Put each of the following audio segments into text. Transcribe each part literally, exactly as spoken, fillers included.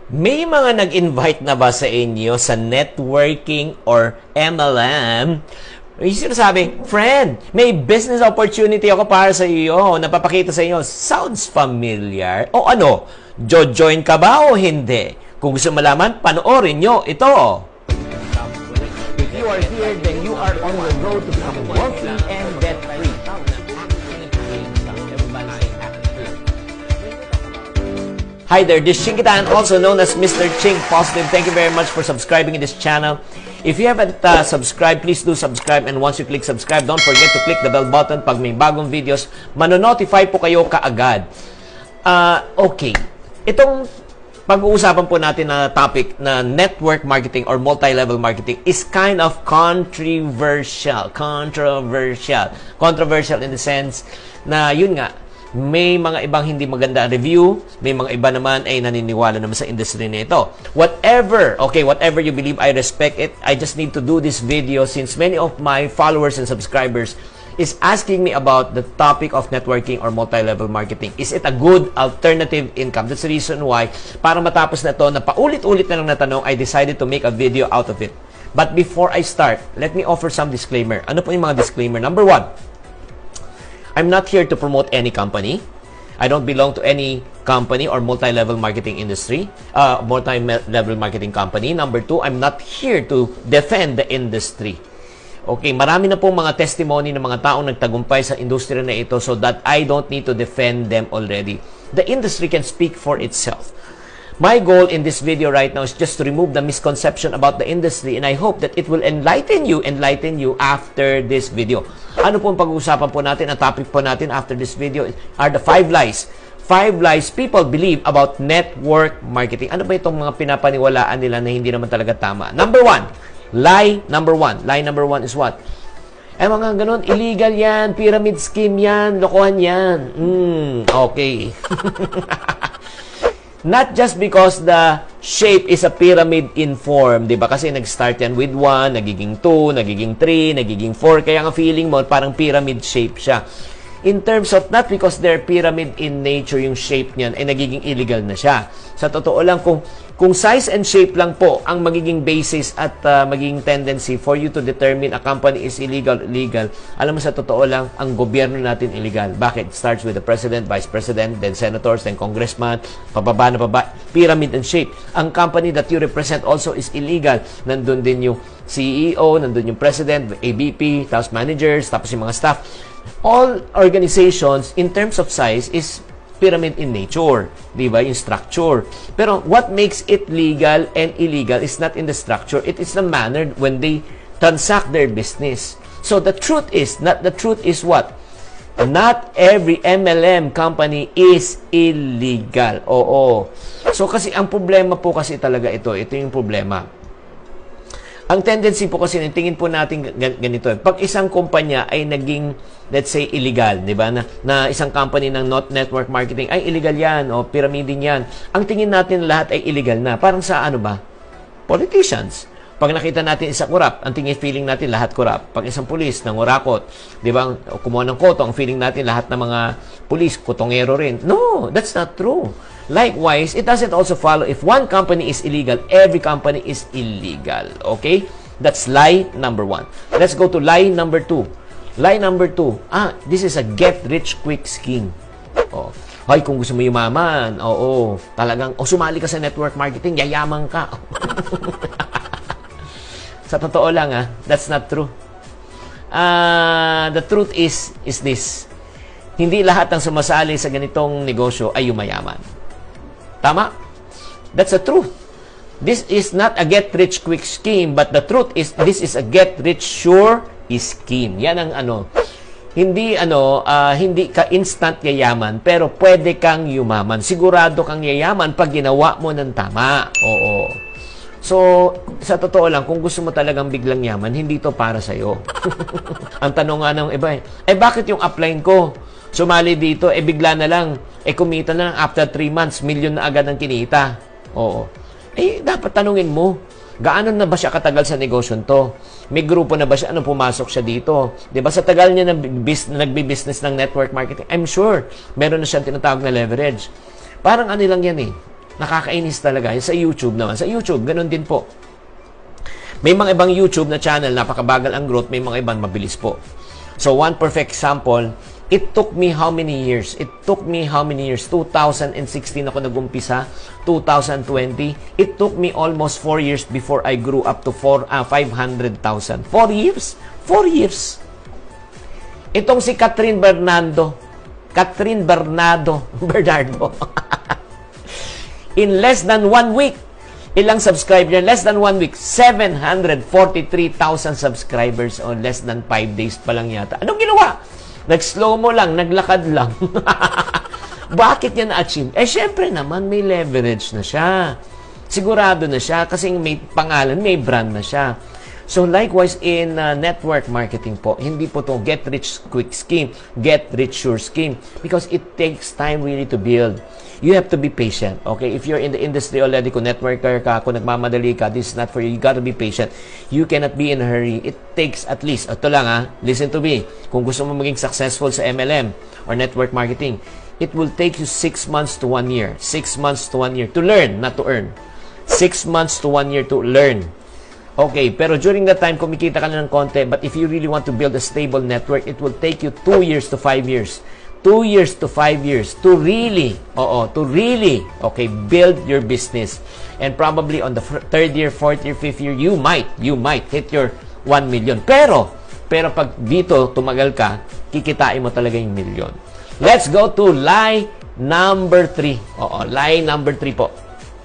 May mga nag-invite na ba sa inyo sa networking or M L M? Yung sinasabi, friend, may business opportunity ako para sa iyo, napapakita sa inyo. Sounds familiar? O ano, jo-join ka ba o hindi? Kung gusto malaman, panoorin nyo ito. If you are here, then you are on the road to become wealthy and debt-free. Hi there, this is Chinkee, also known as Mister Chink Positive. Thank you very much for subscribing in this channel. If you haven't uh, subscribed, please do subscribe. And once you click subscribe, don't forget to click the bell button. Pag may bagong videos, manonotify po kayo kaagad. Uh, okay. Itong pag-uusapan po natin na topic na network marketing or multi-level marketing is kind of controversial. Controversial. Controversial in the sense na yun nga, may mga ibang hindi maganda review, may mga iba naman ay naniniwala naman sa industry na ito. Whatever, okay, whatever you believe, I respect it. I just need to do this video since many of my followers and subscribers is asking me about the topic of networking or multi-level marketing. Is it a good alternative income? That's the reason why, para matapos na to, na paulit-ulit na lang na tanong, I decided to make a video out of it. But before I start, let me offer some disclaimer. Ano po yung mga disclaimer? Number one, I'm not here to promote any company. I don't belong to any company or multi-level marketing industry, uh, multi-level marketing company. Number two, I'm not here to defend the industry. Okay, marami na pong mga testimony ng mga taong nagtagumpay sa industriya na ito so that I don't need to defend them already. The industry can speak for itself. My goal in this video right now is just to remove the misconception about the industry, and I hope that it will enlighten you, enlighten you after this video. Ano pong pag-uusapan po natin? Ang topic po natin after this video are the five lies. Five lies people believe about network marketing. Ano ba itong mga pinapaniwalaan nila na hindi naman talaga tama? Number one, lie number one. Lie number one is what? Eh, mga ganun, illegal yan, pyramid scheme yan, lokohan yan. Hmm, okay. Not just because the shape is a pyramid in form, di ba? Kasi nag-start yan with one, nagiging two, nagiging three, nagiging four. Kaya nga feeling mo, parang pyramid shape siya. In terms of, not because they're pyramid in nature, yung shape niyan, ay nagiging illegal na siya. Sa totoo lang, kung, kung size and shape lang po ang magiging basis at uh, magiging tendency for you to determine a company is illegal, illegal, alam mo sa totoo lang, ang gobyerno natin illegal. Bakit? It starts with the president, vice president, then senators, then congressman, pababa na pababa, pyramid and shape. Ang company that you represent also is illegal. Nandun din yung C E O, nandun yung president, A V P, tapos managers, tapos yung mga staff. All organizations, in terms of size, is pyramid in nature. Di ba? Yung structure. Pero what makes it legal and illegal is not in the structure. It is the manner when they transact their business. So the truth is, not the truth is what? Not every M L M company is illegal. Oo. So kasi ang problema po kasi talaga ito. Ito yung problema. Ang tendency po kasi, tingin po natin ganito. Pag isang kumpanya ay naging, let's say, illegal, di ba? Na, na isang company ng not network marketing, ay illegal yan, o pyramidin yan. Ang tingin natin lahat ay illegal na. Parang sa ano ba? Politicians. Pag nakita natin isang kurap, ang tingin, feeling natin lahat kurap. Pag isang pulis, nangurakot, di ba? Kumuha ng koto, ang feeling natin lahat ng mga pulis, kutongero rin. No, that's not true. Likewise, it doesn't also follow if one company is illegal, every company is illegal. Okay? That's lie number one. Let's go to lie number two. Lie number two. Ah, this is a get-rich-quick scheme. Oh. Ay, kung gusto mo yumaman, oo, talagang, o oh, sumali ka sa network marketing, yayaman ka. Sa totoo lang, ah, that's not true. Uh, the truth is, is this. Hindi lahat ng sumasali sa ganitong negosyo ay yumayaman. Tama? That's the truth. This is not a get-rich-quick scheme, but the truth is, this is a get-rich-sure scheme. Yan ang ano. Hindi, ano, uh, hindi ka instant yayaman, pero pwede kang yumaman. Sigurado kang yayaman pag ginawa mo ng tama. Oo. So, sa totoo lang, kung gusto mo talagang biglang yaman, hindi to para sa'yo. Ang tanong nga ng iba, eh, eh bakit yung upline ko? Sumali dito, eh bigla na lang, eh kumita na lang after three months, million na agad ang kinita. Oo. Eh, dapat tanungin mo, gaano na ba siya katagal sa negosyo to? May grupo na ba siya? Ano, pumasok siya dito? Diba, sa tagal niya na nagbi-business ng network marketing, I'm sure, meron na siyang tinatawag na leverage. Parang ano lang yan eh. Nakakainis talaga. Sa YouTube naman. Sa YouTube, ganun din po. May mga ibang YouTube na channel, napakabagal ang growth, may mga ibang mabilis po. So, one perfect example, it took me how many years? It took me how many years? two thousand sixteen ako nag-umpisa, two thousand twenty. It took me almost four years before I grew up to four, uh, five hundred thousand. four years? four years. Itong si Catherine Bernardo, Catherine Bernardo, Bernardo, in less than one week, ilang subscriber niya? Less than one week, seven hundred forty-three thousand subscribers on less than five days pa lang yata. Anong ginawa? Nag-slow mo lang, naglakad lang. Bakit niya na-achieve? Eh, syempre naman, may leverage na siya. Sigurado na siya kasi may pangalan, may brand na siya. So, likewise, in uh, network marketing po, hindi po itong get rich quick scheme, get rich sure scheme, because it takes time really to build. You have to be patient, okay? If you're in the industry already, kung networker ka, kung nagmamadali ka, this is not for you. You gotta be patient. You cannot be in a hurry. It takes at least, ito lang ha, listen to me, kung gusto mo maging successful sa M L M or network marketing, it will take you six months to one year. Six months to one year to learn, not to earn. Six months to one year to learn. Okay, pero during that time, kumikita ka na ng konti, but if you really want to build a stable network, it will take you two years to five years. Two years to five years to really, oo, to really, okay, build your business. And probably on the third year, fourth year, fifth year, you might, you might hit your one million. Pero, pero pag dito tumagal ka, kikitain mo talaga yung million. Let's go to lie number three. Oo, lie number three po.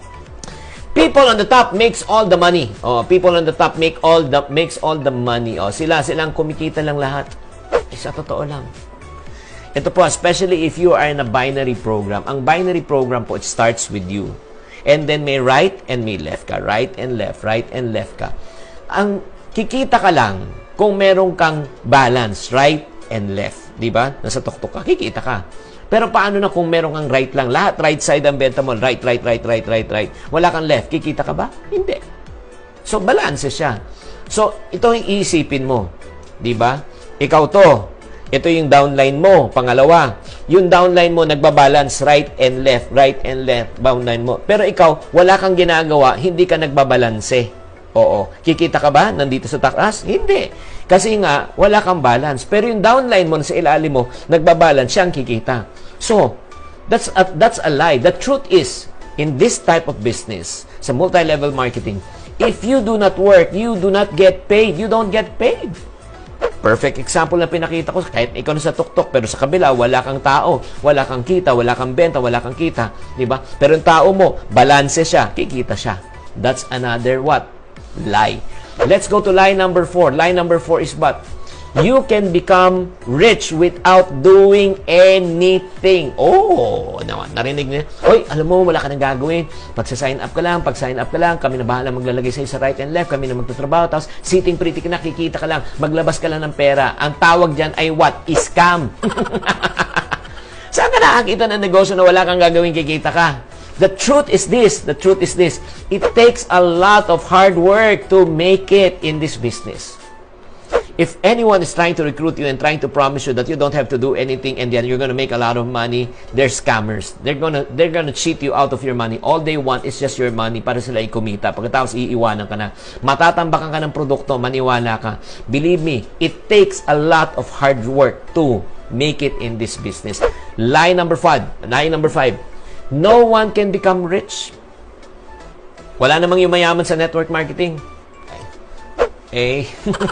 People on the top makes all the money. Oh, people on the top make all the makes all the money. Oh, sila silang kumikita lang lahat. Eh, sa totoo lang. Ito po, especially if you are in a binary program. Ang binary program po, it starts with you. And then may right and may left ka. Right and left, right and left ka. Ang kikita ka lang kung meron kang balance, right and left. Di ba? Nasa tuktok ka, kikita ka. Pero paano na kung meron kang right lang? Lahat right side ang benta mo. Right, right, right, right, right, right. Wala kang left. Kikita ka ba? Hindi. So, balance siya. So, ito yung iisipin mo. Di ba? Ikaw to. Ito yung downline mo. Pangalawa. Yung downline mo, nagbabalance right and left. Right and left. Downline mo. Pero ikaw, wala kang ginagawa. Hindi ka nagbabalanse. Oo. Kikita ka ba nandito sa taas? Hindi. Kasi nga, wala kang balance. Pero yung downline mo sa ilalim mo, nagbabalance, siyang kikita. So, that's a, that's a lie. The truth is, in this type of business, sa multi-level marketing, if you do not work, you do not get paid. You don't get paid. Perfect example na pinakita ko, kahit ikaw na sa tuktok, pero sa kabila, wala kang tao, wala kang kita, wala kang benta, wala kang kita. Diba? Pero yung tao mo, balanse siya, kikita siya. That's another what? Lie. Let's go to lie number four. Lie number four is what? You can become rich without doing anything. Oh, naman, narinig niya. Oy, alam mo, wala ka nang gagawin. Pag-sign up ka lang, pag-sign up ka lang, kami na bahala maglalagay sa'yo sa right and left, kami na magtatrabaho, tapos sitting pretty ka na, kikita ka lang, maglabas ka lang ng pera. Ang tawag dyan ay what? Scam. Saan ka nakakita ng negosyo na wala kang gagawin, kikita ka? The truth is this, the truth is this, it takes a lot of hard work to make it in this business. If anyone is trying to recruit you and trying to promise you that you don't have to do anything and then you're going to make a lot of money, they're scammers. They're going to they're going to cheat you out of your money. All they want is just your money para sila ikumita. Pagkatapos iiwanan ka na. Matatambakan ka ng produkto, maniwala ka. Believe me, it takes a lot of hard work to make it in this business. Lie number five. Lie number five. No one can become rich. Wala namang yung mayaman sa network marketing. Eh.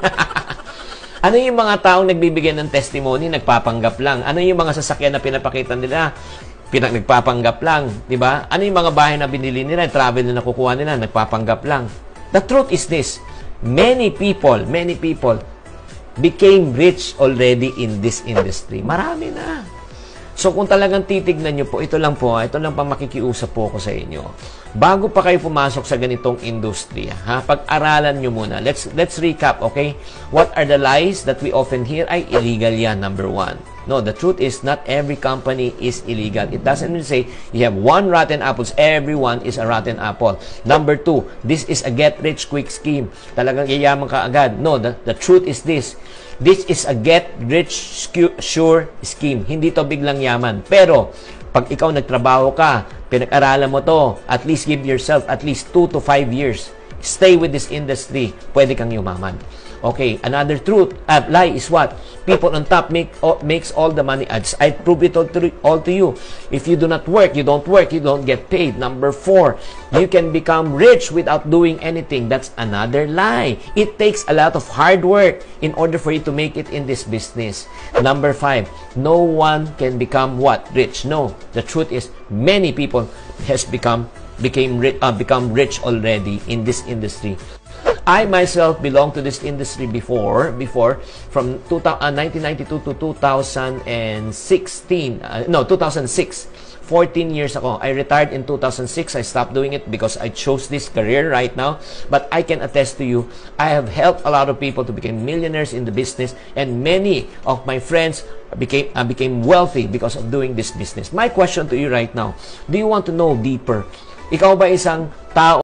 Ano yung mga taong nagbibigay ng testimony, nagpapanggap lang? Ano yung mga sasakyan na pinapakita nila, pinag nagpapanggap lang, di ba? Ano yung mga bahay na binili nila, travel na nakukuha nila, nagpapanggap lang? The truth is this, many people, many people became rich already in this industry. Marami na. So, kung talagang titignan nyo po, ito lang po, ito lang pa makikiusap po ako sa inyo. Bago pa kayo pumasok sa ganitong industriya, ha? Pag-aralan nyo muna. Let's, let's recap, okay? What are the lies that we often hear? Ay, illegal yan, number one. No, the truth is, not every company is illegal. It doesn't mean say, you have one rotten apples, everyone is a rotten apple. Number two, this is a get-rich-quick scheme. Talagang yayaman ka agad. No, the, the truth is this. This is a get-rich-sure scheme. Hindi to biglang yaman. Pero, Pag ikaw nagtrabaho ka, pinag-aralan mo to, at least give yourself at least two to five years. Stay with this industry, pwede kang yumaman. Okay, another truth, uh, lie is what? People on top make uh, makes all the money. I prove it all to, all to you. If you do not work, you don't work, you don't get paid. Number four, you can become rich without doing anything. That's another lie. It takes a lot of hard work in order for you to make it in this business. Number five, no one can become what? Rich. No, the truth is many people has become became rich, uh, become rich already in this industry. I myself belonged to this industry before, before from nineteen ninety-two to two thousand sixteen, uh, no, two thousand six. fourteen years ago. I retired in two thousand six. I stopped doing it because I chose this career right now. But I can attest to you, I have helped a lot of people to become millionaires in the business, and many of my friends became uh, became wealthy because of doing this business. My question to you right now, do you want to know deeper? Ikaw ba isang tao